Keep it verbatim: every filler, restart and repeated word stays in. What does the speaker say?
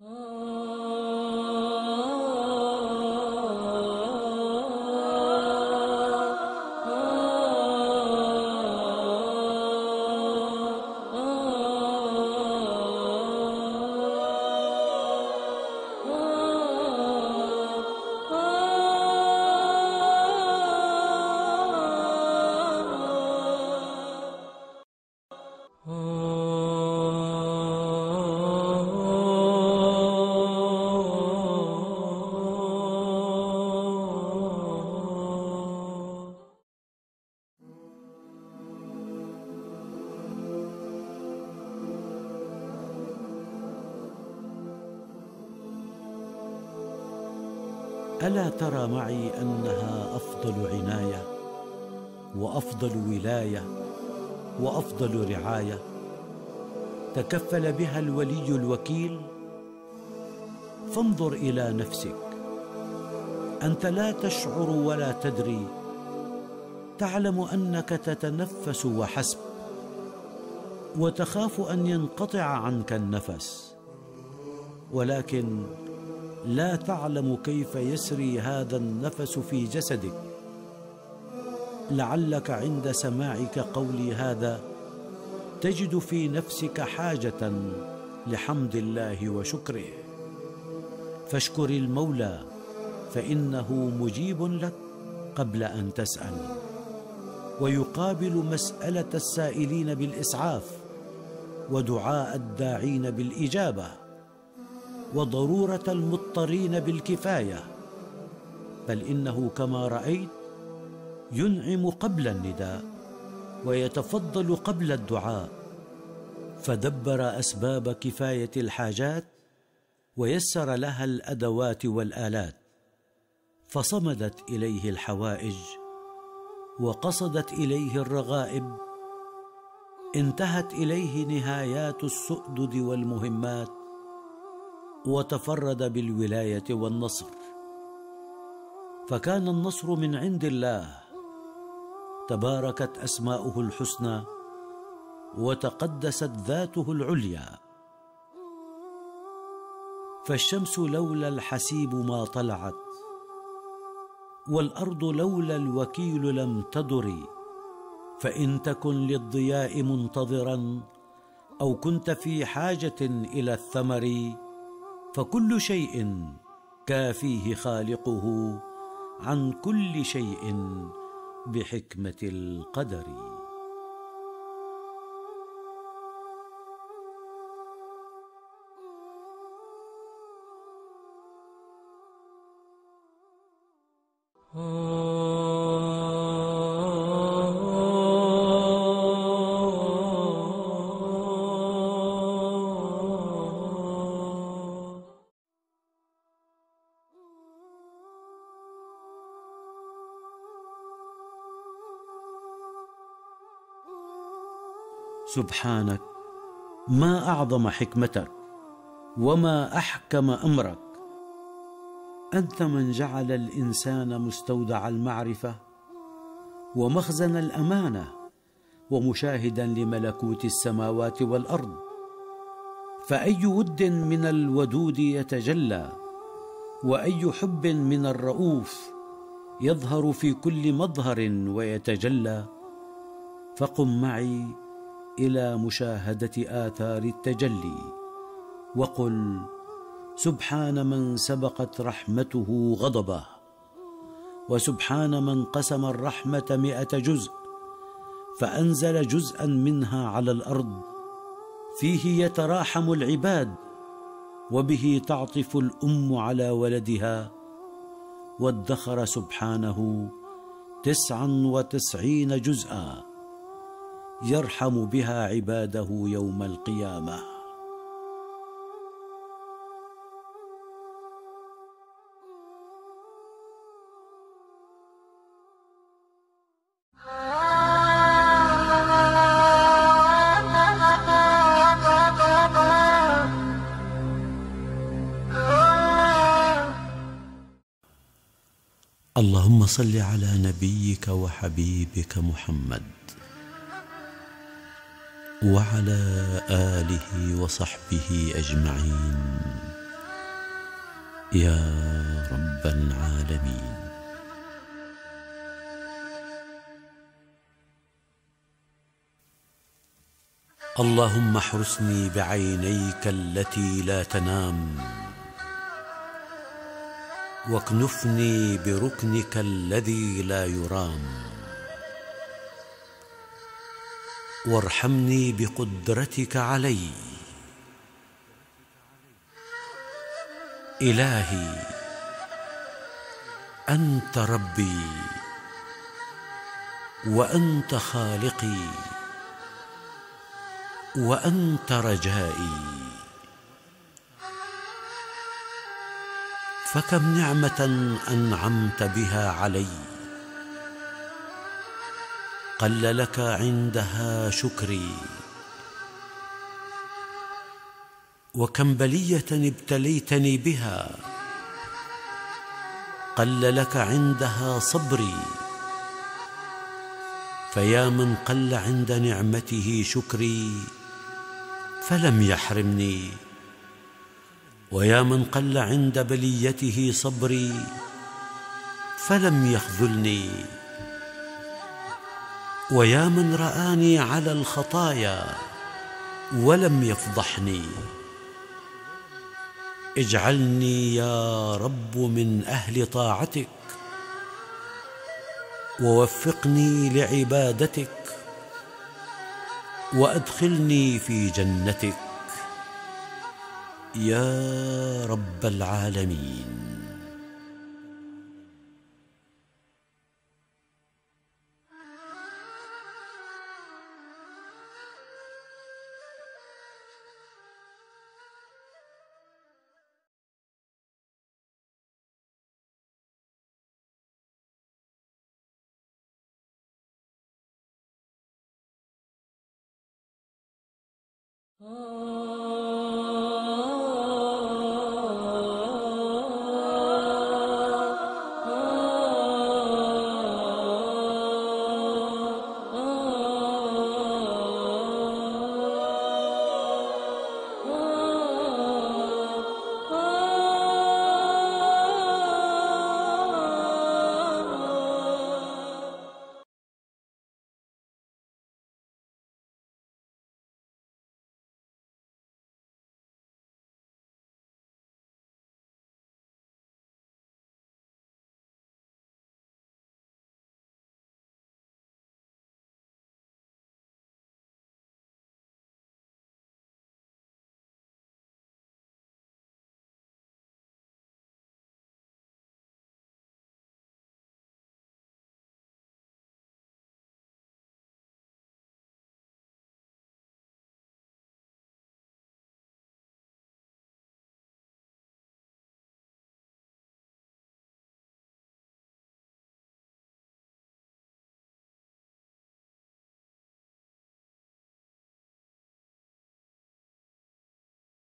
ألا ترى معي أنها أفضل عناية وأفضل ولاية وأفضل رعاية تكفل بها الولي الوكيل؟ فانظر إلى نفسك، أنت لا تشعر ولا تدري، تعلم أنك تتنفس وحسب، وتخاف أن ينقطع عنك النفس، ولكن لا تعلم كيف يسري هذا النفس في جسدك. لعلك عند سماعك قولي هذا تجد في نفسك حاجة لحمد الله وشكره، فاشكر المولى فإنه مجيب لك قبل أن تسأل، ويقابل مسألة السائلين بالإسعاف، ودعاء الداعين بالإجابة، وضرورة المضطرين بالكفاية، بل إنه كما رأيت ينعم قبل النداء ويتفضل قبل الدعاء، فدبر أسباب كفاية الحاجات ويسر لها الأدوات والآلات، فصمدت إليه الحوائج وقصدت إليه الرغائب، انتهت إليه نهايات السؤدد والمهمات، وتفرد بالولاية والنصر. فكان النصر من عند الله، تباركت أسماؤه الحسنى وتقدست ذاته العليا. فالشمس لولا الحسيب ما طلعت، والأرض لولا الوكيل لم تدر، فإن تكن للضياء منتظرا أو كنت في حاجة إلى الثمر، فكل شيء كافيه خالقه عن كل شيء بحكمة القدر. سبحانك، ما أعظم حكمتك وما أحكم أمرك. أنت من جعل الإنسان مستودع المعرفة ومخزن الأمانة ومشاهدا لملكوت السماوات والأرض، فأي ود من الودود يتجلى، وأي حب من الرؤوف يظهر في كل مظهر ويتجلى. فقم معي إلى مشاهدة آثار التجلي، وقل سبحان من سبقت رحمته غضبه، وسبحان من قسم الرحمة مئة جزء فأنزل جزءا منها على الأرض، فيه يتراحم العباد، وبه تعطف الأم على ولدها، وادخر سبحانه تسعا وتسعين جزءا يرحم بها عباده يوم القيامة. اللهم صل على نبيك وحبيبك محمد وعلى آله وصحبه أجمعين. يا رب العالمين. اللهم احرسني بعينيك التي لا تنام، واكنفني بركنك الذي لا يرام، وارحمني بقدرتك علي. إلهي أنت ربي وأنت خالقي وأنت رجائي، فكم نعمة أنعمت بها علي، قل لك عندها شكري، وكم بلية ابتليتني بها، قل لك عندها صبري. فيا من قل عند نعمته شكري فلم يحرمني، ويا من قل عند بليته صبري فلم يخذلني، ويا من رآني على الخطايا ولم يفضحني. اجعلني يا رب من أهل طاعتك، ووفقني لعبادتك، وأدخلني في جنتك يا رب العالمين. Oh